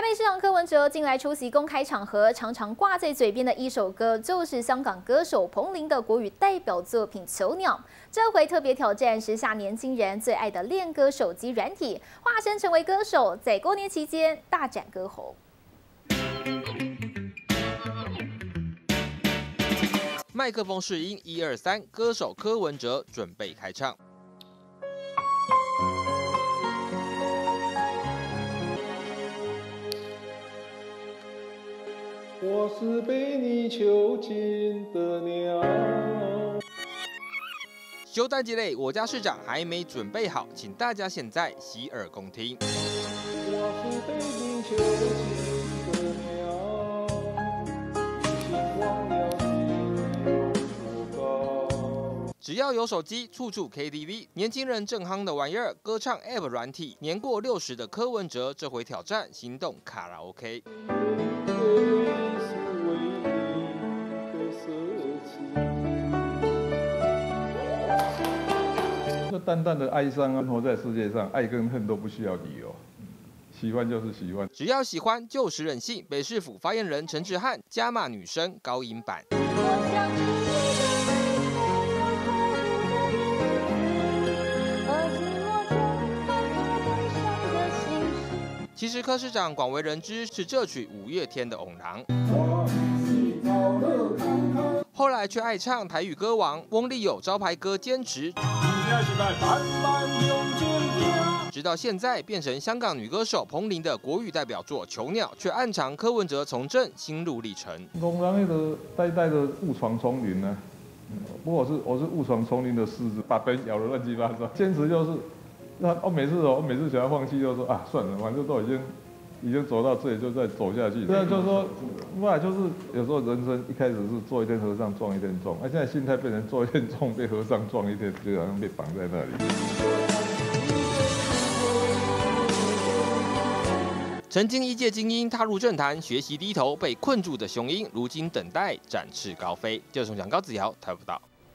北市长柯文哲近来出席公开场合，常常挂在嘴边的一首歌，就是香港歌手彭羚的国语代表作品《囚鸟》。这回特别挑战时下年轻人最爱的练歌手机软体，化身成为歌手，在过年期间大展歌喉。 麦克风试音1、2、3，歌手柯文哲准备开唱。 我是被你囚禁的鸟。 休单节内，我家市长还没准备好，请大家现在洗耳恭听。 我是被你囚禁的鸟，已经忘了你有多高。 只要有手机，处处 KTV， 年轻人正夯的玩意儿，歌唱 App 软体。年过60的柯文哲这回挑战行动卡拉 OK。 那淡淡的哀伤，活在世界上，爱跟恨都不需要理由，喜欢就是喜欢， 只要喜欢就是任性。北市府发言人陈志汉加骂女生高音版。其实柯市长广为人知是这曲五月天的《翁郎》。 后来却爱唱台语歌王翁立友招牌歌《坚持》，直到现在变成香港女歌手彭羚的国语代表作《囚鸟》，却暗藏柯文哲从政心路历程。 翁郎那个代代的误闯丛林呢，不过我是误闯丛林的狮子，把别人咬得乱七八糟。坚持就是，我每次想要放弃，就说啊算了，反正都已经走到这里，就再走下去。这样就是说，不然就是有时候人生一开始是做一天和尚撞一天钟，现在心态变成做一天钟被和尚撞一天，就好像被绑在那里。 曾经一介精英踏入政坛，学习低头，被困住的雄鹰，如今等待展翅高飞。就是从高子尧台报道。